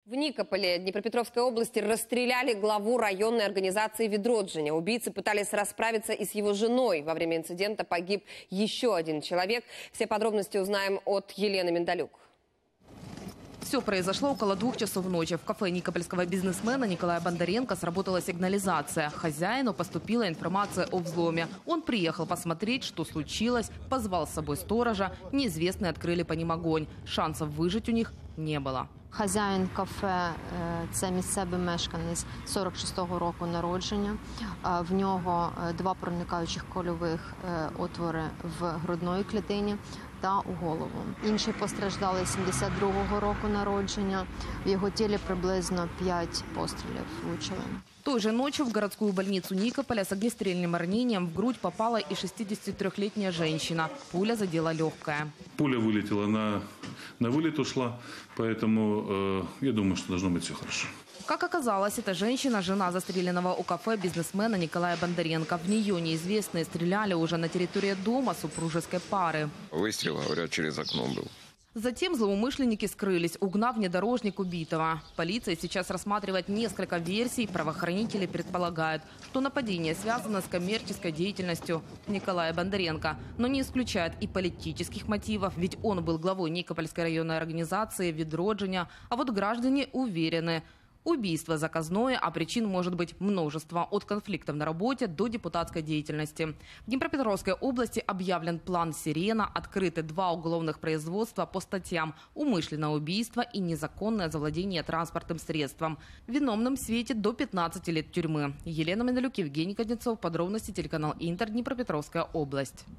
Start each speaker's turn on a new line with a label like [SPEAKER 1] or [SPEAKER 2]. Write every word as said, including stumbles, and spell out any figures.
[SPEAKER 1] В Никополе Днепропетровской области расстреляли главу районной организации «Відродження». Убийцы пытались расправиться и с его женой. Во время инцидента погиб еще один человек. Все подробности узнаем от Елены Миндалюк.
[SPEAKER 2] Все произошло около двух часов ночи. В кафе никопольского бизнесмена Николая Бондаренко сработала сигнализация. Хозяину поступила информация о взломе. Он приехал посмотреть, что случилось, позвал с собой сторожа. Неизвестные открыли по ним огонь. Шансов выжить у них не было.
[SPEAKER 3] Хазяїн кафе – це місцевий мешканець сорок шостого року народження. В нього два проникаючих кульових отвори в грудної клітині та у голову. Інший постраждалий сімдесят другого року народження. В його тілі приблизно п'ять пострілів влучили.
[SPEAKER 2] Той же ночью в городскую больницу Никополя с огнестрельным ранением в грудь попала и шестидесятитрёхлетняя женщина. Пуля задела легкое.
[SPEAKER 4] Пуля вылетела, на, на вылет ушла, поэтому э, я думаю, что должно быть все хорошо.
[SPEAKER 2] Как оказалось, эта женщина – жена застреленного у кафе бизнесмена Николая Бондаренко. В нее неизвестные стреляли уже на территории дома супружеской пары.
[SPEAKER 5] Выстрел, говорят, через окно был.
[SPEAKER 2] Затем злоумышленники скрылись, угнав внедорожник убитого. Полиция сейчас рассматривает несколько версий. Правоохранители предполагают, что нападение связано с коммерческой деятельностью Николая Бондаренко, но не исключает и политических мотивов, ведь он был главой Никопольской районной организации «Відродження». А вот граждане уверены – убийство заказное, а причин может быть множество. От конфликтов на работе до депутатской деятельности. В Днепропетровской области объявлен план «Сирена». Открыты два уголовных производства по статьям «Умышленное убийство» и «Незаконное завладение транспортным средством». Виновным светит до пятнадцати лет тюрьмы. Елена Миндалюк, Евгений Кузнецов. Подробности телеканал Интер, Днепропетровская область.